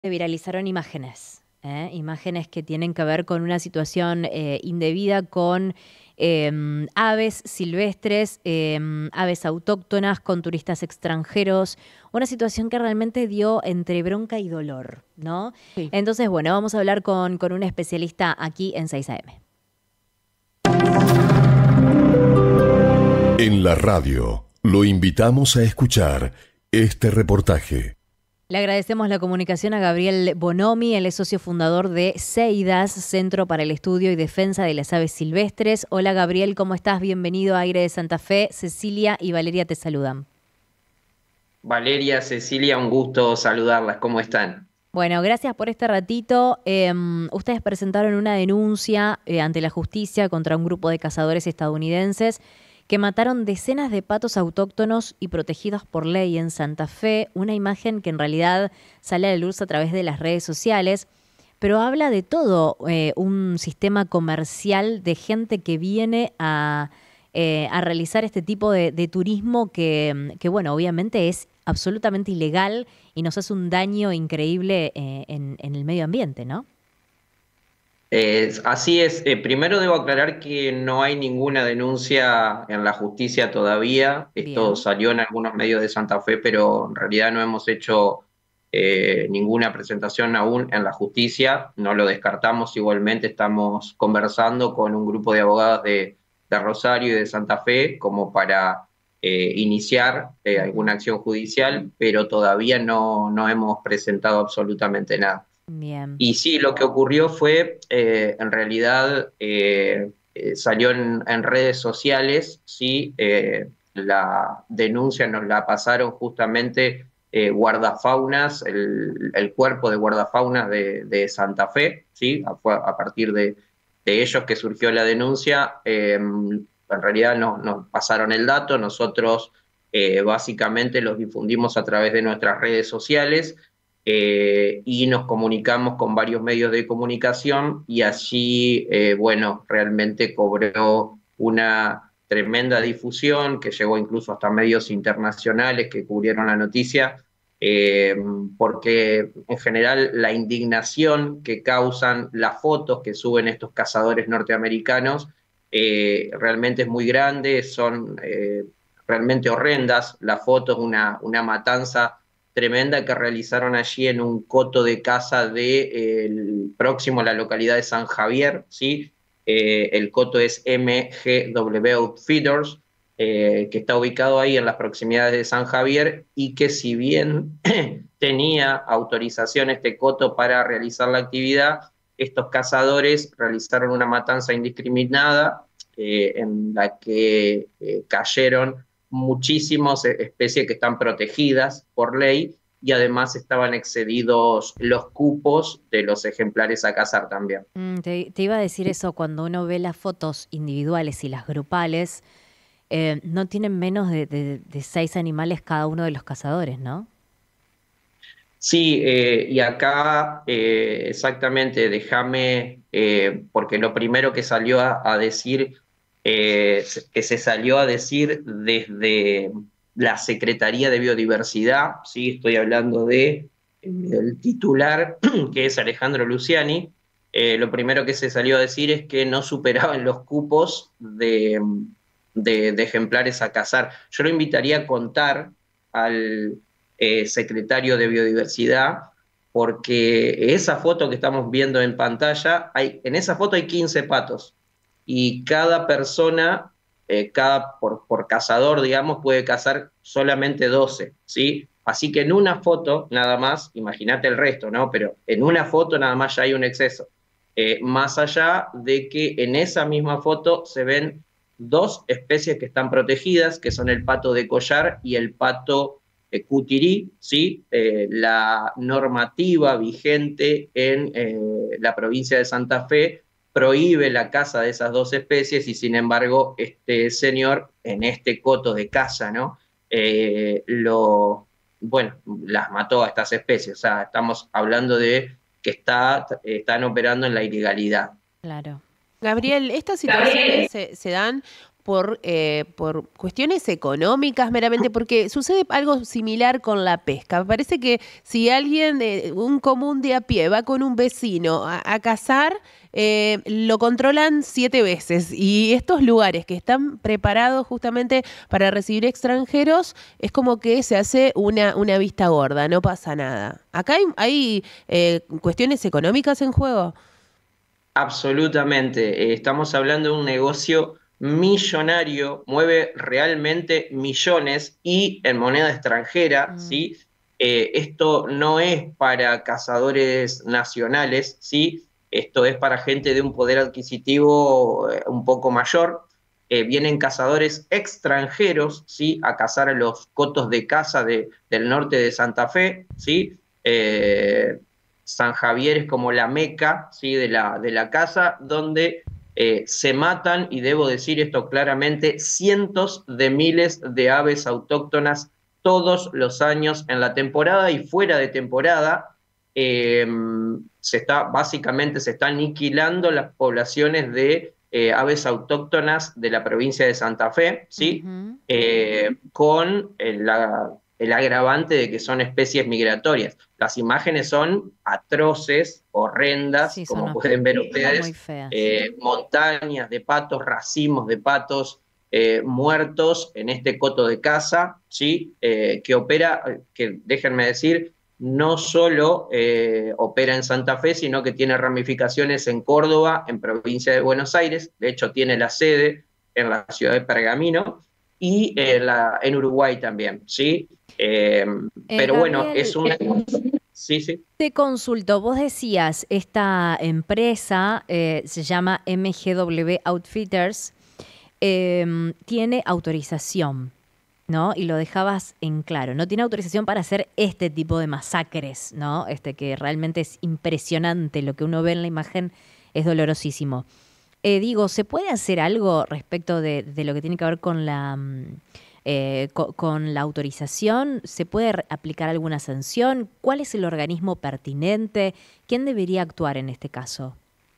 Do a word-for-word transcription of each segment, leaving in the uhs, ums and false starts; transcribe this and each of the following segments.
Se viralizaron imágenes, ¿eh? Imágenes que tienen que ver con una situación eh, indebida con eh, aves silvestres, eh, aves autóctonas, con turistas extranjeros, una situación que realmente dio entre bronca y dolor, ¿no? Sí. Entonces, bueno, vamos a hablar con, con un especialista aquí en seis A M. En la radio, lo invitamos a escuchar este reportaje. Le agradecemos la comunicación a Gabriel Bonomi, él es socio fundador de CEIDAS, Centro para el Estudio y Defensa de las Aves Silvestres. Hola Gabriel, ¿cómo estás? Bienvenido a Aire de Santa Fe. Cecilia y Valeria te saludan. Valeria, Cecilia, un gusto saludarlas. ¿Cómo están? Bueno, gracias por este ratito. Eh, ustedes presentaron una denuncia eh, ante la justicia contra un grupo de cazadores estadounidenses que mataron decenas de patos autóctonos y protegidos por ley en Santa Fe, una imagen que en realidad sale a la luz a través de las redes sociales, pero habla de todo eh, un sistema comercial de gente que viene a, eh, a realizar este tipo de, de turismo que, que, bueno, obviamente es absolutamente ilegal y nos hace un daño increíble eh, en, en el medio ambiente, ¿no? Eh, así es. Eh, primero debo aclarar que no hay ninguna denuncia en la justicia todavía. Esto Bien. salió en algunos medios de Santa Fe, pero en realidad no hemos hecho eh, ninguna presentación aún en la justicia. No lo descartamos igualmente. Estamos conversando con un grupo de abogados de, de Rosario y de Santa Fe como para eh, iniciar eh, alguna acción judicial, pero todavía no, no hemos presentado absolutamente nada. Bien. Y sí, lo que ocurrió fue, eh, en realidad, eh, eh, salió en, en redes sociales, sí, eh, la denuncia nos la pasaron justamente eh, guardafaunas, el, el cuerpo de guardafaunas de, de Santa Fe, sí, fue a partir de, de ellos que surgió la denuncia. Eh, en realidad nos, nos pasaron el dato, nosotros eh, básicamente los difundimos a través de nuestras redes sociales. Eh, y nos comunicamos con varios medios de comunicación y allí, eh, bueno, realmente cobró una tremenda difusión que llegó incluso hasta medios internacionales que cubrieron la noticia, eh, porque en general la indignación que causan las fotos que suben estos cazadores norteamericanos eh, realmente es muy grande, son eh, realmente horrendas. La foto es una, una matanza tremenda que realizaron allí en un coto de caza de, eh, el, próximo a la localidad de San Javier, ¿sí? Eh, el coto es M G W Outfitters, eh, que está ubicado ahí en las proximidades de San Javier y que si bien tenía autorización este coto para realizar la actividad, estos cazadores realizaron una matanza indiscriminada eh, en la que eh, cayeron muchísimas especies que están protegidas por ley y además estaban excedidos los cupos de los ejemplares a cazar también. Mm, te, te iba a decir eso, cuando uno ve las fotos individuales y las grupales, eh, no tienen menos de, de, de seis animales cada uno de los cazadores, ¿no? Sí, eh, y acá eh, exactamente, déjame, eh, porque lo primero que salió a, a decir, eh, que se salió a decir desde la Secretaría de Biodiversidad, sí, estoy hablando de el titular, que es Alejandro Luciani. Eh, lo primero que se salió a decir es que no superaban los cupos de, de, de ejemplares a cazar. Yo lo invitaría a contar al eh, secretario de Biodiversidad, porque esa foto que estamos viendo en pantalla, hay, en esa foto hay quince patos, y cada persona, eh, cada por, por cazador, digamos, puede cazar solamente doce, ¿sí? Así que en una foto nada más, imagínate el resto, ¿no? Pero en una foto nada más ya hay un exceso. Eh, más allá de que en esa misma foto se ven dos especies que están protegidas, que son el pato de collar y el pato eh, cutirí, ¿sí? Eh, la normativa vigente en eh, la provincia de Santa Fe prohíbe la caza de esas dos especies y sin embargo este señor en este coto de caza, ¿no? Eh, lo, bueno, las mató a estas especies. O sea, estamos hablando de que está, están operando en la ilegalidad. Claro. Gabriel, estas situaciones se, se dan por, eh, por cuestiones económicas meramente, porque sucede algo similar con la pesca. Me parece que si alguien, eh, un común de a pie, va con un vecino a, a cazar, eh, lo controlan siete veces. Y estos lugares que están preparados justamente para recibir extranjeros, es como que se hace una, una vista gorda, no pasa nada. ¿Acá hay, hay eh, cuestiones económicas en juego? Absolutamente. Eh, estamos hablando de un negocio millonario, mueve realmente millones y en moneda extranjera, Mm. ¿sí? Eh, esto no es para cazadores nacionales, ¿sí? Esto es para gente de un poder adquisitivo eh, un poco mayor. Eh, vienen cazadores extranjeros, ¿sí? A cazar a los cotos de caza de, del norte de Santa Fe, ¿sí? Eh, San Javier es como la meca, ¿sí? de, la, de la caza, donde eh, se matan, y debo decir esto claramente, cientos de miles de aves autóctonas todos los años en la temporada y fuera de temporada. Eh, se está, básicamente se están aniquilando las poblaciones de eh, aves autóctonas de la provincia de Santa Fe, ¿sí? Ujú. Eh, con el, la, el agravante de que son especies migratorias. Las imágenes son atroces, horrendas, Sí, como son pueden ver muy ustedes, feas. eh, montañas de patos, racimos de patos eh, muertos en este coto de caza, ¿sí? Eh, que opera, que déjenme decir, no solo eh, opera en Santa Fe, sino que tiene ramificaciones en Córdoba, en provincia de Buenos Aires, de hecho tiene la sede en la ciudad de Pergamino, y en, la, en Uruguay también, ¿sí? Eh, Eh, pero bueno, Gabriel, es un... Sí, sí. te consulto, vos decías, esta empresa eh, se llama M G W Outfitters, eh, tiene autorización, ¿no? Y lo dejabas en claro, no tiene autorización para hacer este tipo de masacres, ¿no? Este que realmente es impresionante, lo que uno ve en la imagen es dolorosísimo. Eh, digo, ¿se puede hacer algo respecto de, de lo que tiene que ver con la, mm, eh, co- con la autorización? ¿Se puede re- aplicar alguna sanción? ¿Cuál es el organismo pertinente? ¿Quién debería actuar en este caso?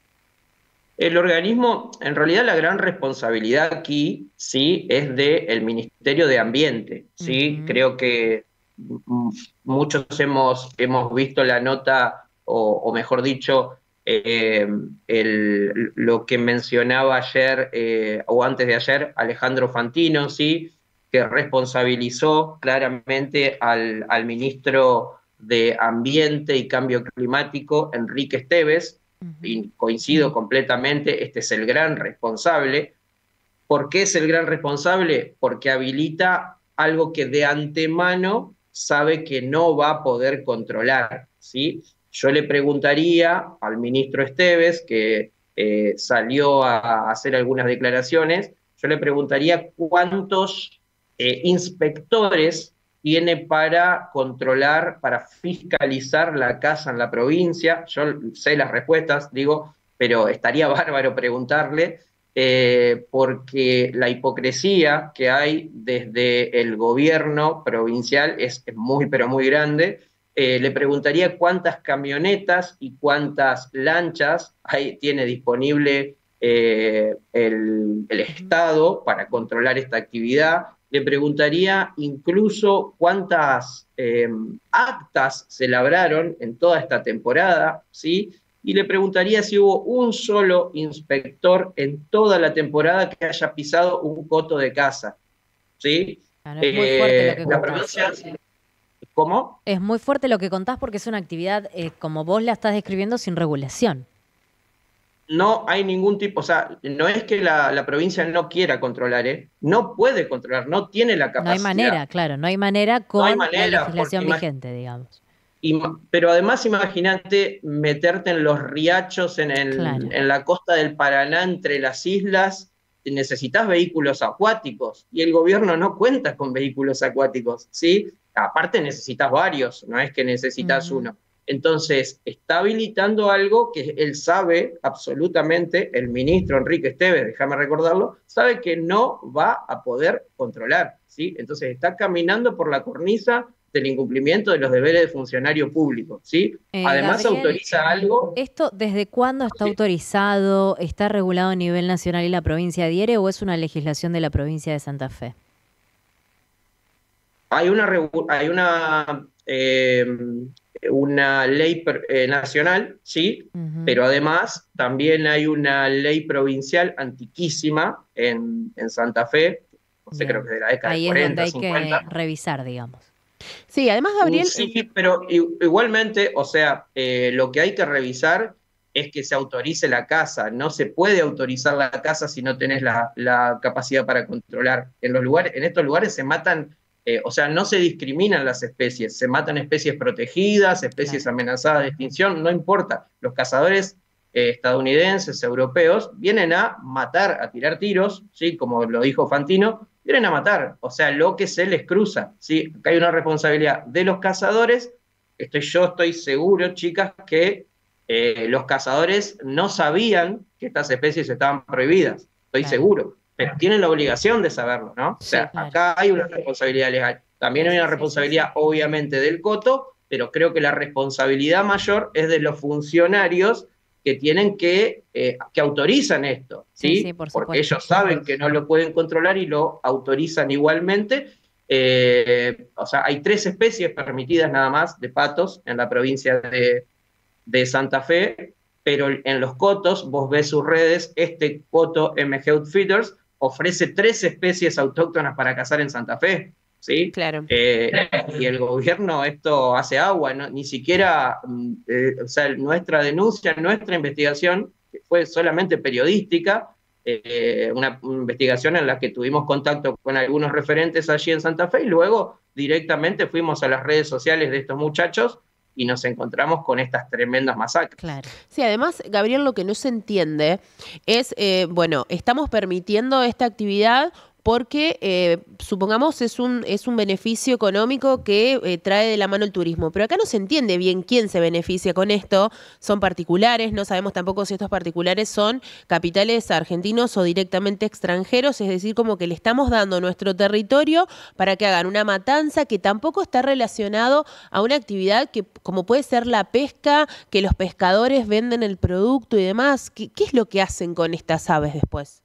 El organismo, en realidad la gran responsabilidad aquí, sí, es del Ministerio de Ambiente, sí. Ujú. Creo que mm, muchos hemos, hemos visto la nota, o, o mejor dicho, eh, el- lo que mencionaba ayer, eh, o antes de ayer, Alejandro Fantino, sí, que responsabilizó claramente al, al ministro de Ambiente y Cambio Climático, Enrique Esteves, Ujú. y coincido completamente, este es el gran responsable. ¿Por qué es el gran responsable? Porque habilita algo que de antemano sabe que no va a poder controlar, ¿sí? Yo le preguntaría al ministro Esteves, que eh, salió a hacer algunas declaraciones, yo le preguntaría cuántos eh, inspectores tiene para controlar, para fiscalizar la caza en la provincia. Yo sé las respuestas, digo, pero estaría bárbaro preguntarle, eh, porque la hipocresía que hay desde el gobierno provincial es, es muy, pero muy grande. Eh, le preguntaría cuántas camionetas y cuántas lanchas hay, tiene disponible eh, el, el Ujú. Estado para controlar esta actividad. Le preguntaría incluso cuántas eh, actas se labraron en toda esta temporada, ¿sí? Y le preguntaría si hubo un solo inspector en toda la temporada que haya pisado un coto de caza, ¿sí? Claro, es muy fuerte lo Eh, que la contás. provincia, ¿cómo? Es muy fuerte lo que contás porque es una actividad, eh, como vos la estás describiendo, sin regulación. No hay ningún tipo, o sea, no es que la, la provincia no quiera controlar, ¿eh? No puede controlar, no tiene la No hay capacidad. manera, claro, no hay manera No hay con la manera, porque legislación vigente, digamos. pero además imagínate meterte en los riachos, en, el, Claro. en la costa del Paraná, entre las islas, necesitas vehículos acuáticos y el gobierno no cuenta con vehículos acuáticos, ¿sí? Aparte necesitas varios, no es que necesitas Ujú. uno. Entonces, está habilitando algo que él sabe absolutamente, el ministro Enrique Esteves, déjame recordarlo, sabe que no va a poder controlar, ¿sí? Entonces está caminando por la cornisa del incumplimiento de los deberes de funcionario público, ¿sí? Eh, Además Gabriel, autoriza algo... ¿esto desde cuándo está Sí. autorizado? ¿Está regulado a nivel nacional y la provincia adhiere o es una legislación de la provincia de Santa Fe? Hay una, regu- hay una, eh, una ley per- eh, nacional, sí, Ujú. pero además también hay una ley provincial antiquísima en, en Santa Fe, no sé, Bien. creo que de la década Ahí del es donde cuarenta, hay que cincuenta. revisar, digamos. Sí, además, Mm, Gabriel, Sí, pero i- igualmente, o sea, eh, lo que hay que revisar es que se autorice la casa. No se puede autorizar la casa si no tenés la, la capacidad para controlar. En los lugares, en estos lugares se matan, eh, o sea, no se discriminan las especies, se matan especies protegidas, especies Claro. amenazadas de extinción, no importa. Los cazadores eh, estadounidenses, europeos, vienen a matar, a tirar tiros, ¿sí? Como lo dijo Fantino, vienen a matar, o sea, lo que se les cruza, ¿sí? Acá hay una responsabilidad de los cazadores. Estoy, yo estoy seguro, chicas, que eh, los cazadores no sabían que estas especies estaban prohibidas, estoy Claro. seguro, pero tienen la obligación de saberlo, ¿no? O Sí, sea, claro. acá hay una responsabilidad legal. También Sí, hay sí, una sí, sí, responsabilidad, sí. obviamente, del coto, pero creo que la responsabilidad mayor es de los funcionarios que tienen que, eh, que autorizan esto, Sí, ¿sí? sí, por Porque supuesto. ellos saben que no lo pueden controlar y lo autorizan igualmente. Eh, o sea, hay tres especies permitidas nada más de patos en la provincia de, de Santa Fe, pero en los cotos, vos ves sus redes, este coto M G Outfitters ofrece tres especies autóctonas para cazar en Santa Fe, ¿sí? claro. Eh, y el gobierno esto hace agua, ¿no? Ni siquiera, eh, o sea, nuestra denuncia, nuestra investigación, que fue solamente periodística, eh, una investigación en la que tuvimos contacto con algunos referentes allí en Santa Fe y luego directamente fuimos a las redes sociales de estos muchachos y nos encontramos con estas tremendas masacres. Claro. Sí, además, Gabriel, lo que no se entiende es, eh, bueno, estamos permitiendo esta actividad porque, eh, supongamos, es un, es un beneficio económico que eh, trae de la mano el turismo. Pero acá no se entiende bien quién se beneficia con esto. Son particulares, no sabemos tampoco si estos particulares son capitales argentinos o directamente extranjeros. Es decir, como que le estamos dando nuestro territorio para que hagan una matanza que tampoco está relacionado a una actividad que, como puede ser la pesca, que los pescadores venden el producto y demás. ¿Qué, qué es lo que hacen con estas aves después?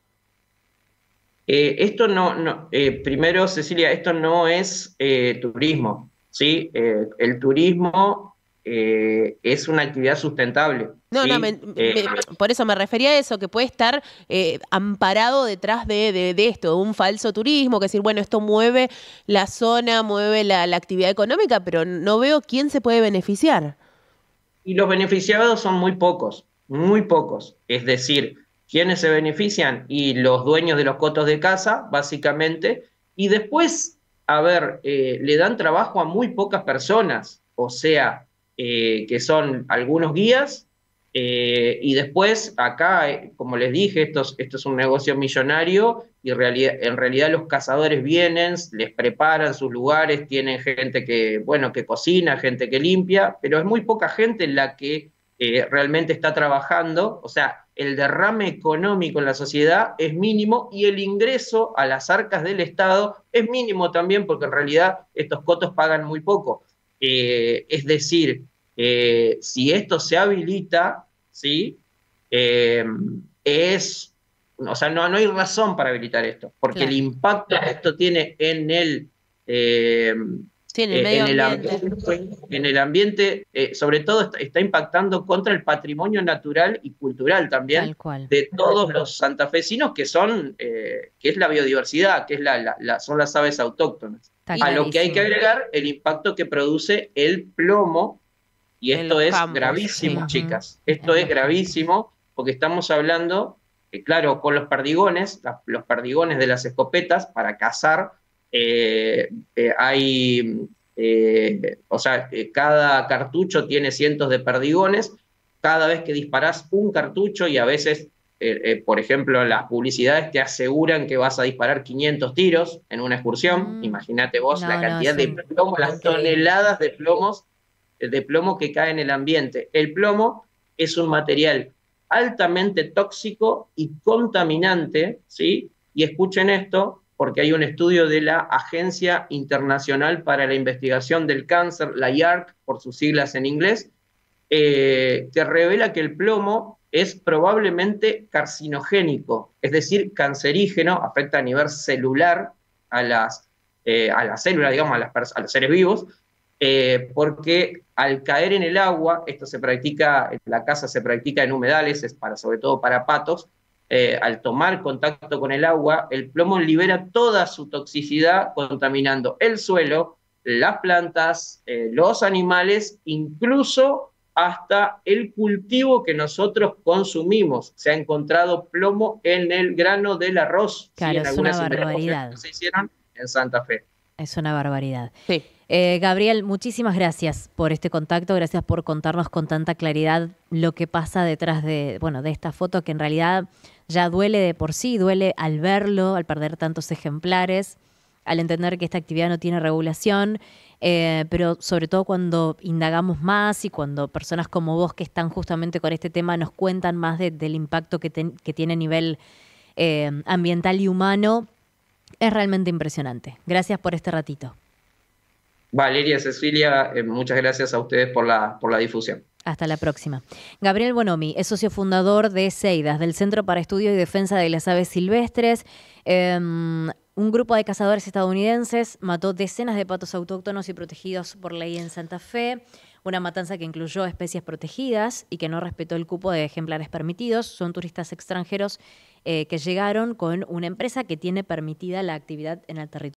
Eh, esto no, no eh, primero, Cecilia, esto no es eh, turismo, ¿sí? Eh, el turismo eh, es una actividad sustentable, No, ¿sí? no, me- Eh, me- por eso me refería a eso, que puede estar eh, amparado detrás de, de, de esto, un falso turismo, que decir, bueno, esto mueve la zona, mueve la, la actividad económica, pero no veo quién se puede beneficiar. y los beneficiados son muy pocos, muy pocos. Es decir, ¿quiénes se benefician? Y los dueños de los cotos de casa, básicamente. Y después, a ver, eh, le dan trabajo a muy pocas personas, o sea, eh, que son algunos guías. Eh, y después, acá, eh, como les dije, esto es, esto es un negocio millonario y realidad, en realidad los cazadores vienen, les preparan sus lugares, tienen gente que, bueno, que cocina, gente que limpia, pero es muy poca gente la que eh, realmente está trabajando. O sea, el derrame económico en la sociedad es mínimo y el ingreso a las arcas del Estado es mínimo también, porque en realidad estos cotos pagan muy poco. Eh, es decir, eh, si esto se habilita, ¿sí? Eh, es, o sea, no, no hay razón para habilitar esto, porque Claro. el impacto que esto tiene en el, eh, Sí, en el eh, medio en el ambiente. ambiente, en el ambiente eh, sobre todo está, está impactando contra el patrimonio natural y cultural también Tal cual. de todos los santafesinos, que son, eh, que es la biodiversidad, que es la, la, la, son las aves autóctonas. Está A lo que hay que clarísimo. agregar el impacto que produce el plomo, y En esto los es campos, gravísimo, sí. chicas. Ujú. Esto En es los gravísimo porque estamos hablando, eh, claro, con los perdigones, la- los perdigones de las escopetas para cazar, eh, eh, hay, eh, o sea, eh, cada cartucho tiene cientos de perdigones. Cada vez que disparás un cartucho y a veces, eh, eh, por ejemplo, las publicidades te aseguran que vas a disparar quinientos tiros en una excursión. Mm. Imagínate vos No, la no, cantidad es de un- plomo, las increíble. toneladas de plomos de plomo que cae en el ambiente. El plomo es un material altamente tóxico y contaminante, ¿sí? Y escuchen esto, porque hay un estudio de la Agencia Internacional para la Investigación del Cáncer, la I A R C, por sus siglas en inglés, eh, que revela que el plomo es probablemente carcinogénico, es decir, cancerígeno, afecta a nivel celular a las, eh, a las células, digamos, a, las, a los seres vivos, eh, porque al caer en el agua, esto se practica, en la caza se practica en humedales, es para, sobre todo para patos, eh, al tomar contacto con el agua, el plomo libera toda su toxicidad, contaminando el suelo, las plantas, eh, los animales, incluso hasta el cultivo que nosotros consumimos. Se ha encontrado plomo en el grano del arroz. Claro, ¿sí? En es algunas una barbaridad. investigaciones que se hicieron en Santa Fe. Es una barbaridad. Sí. Eh, Gabriel, muchísimas gracias por este contacto, gracias por contarnos con tanta claridad lo que pasa detrás de, bueno, de esta foto que en realidad ya duele de por sí, duele al verlo, al perder tantos ejemplares, al entender que esta actividad no tiene regulación, eh, pero sobre todo cuando indagamos más y cuando personas como vos que están justamente con este tema nos cuentan más de, del impacto que, ten, que tiene a nivel eh, ambiental y humano, es realmente impresionante. Gracias por este ratito. Valeria, Cecilia, eh, muchas gracias a ustedes por la, por la difusión. Hasta la próxima. Gabriel Bonomi es socio fundador de CEIDAS, del Centro para Estudio y Defensa de las Aves Silvestres. Eh, un grupo de cazadores estadounidenses mató decenas de patos autóctonos y protegidos por ley en Santa Fe. Una matanza que incluyó especies protegidas y que no respetó el cupo de ejemplares permitidos. Son turistas extranjeros eh, que llegaron con una empresa que tiene permitida la actividad en el territorio.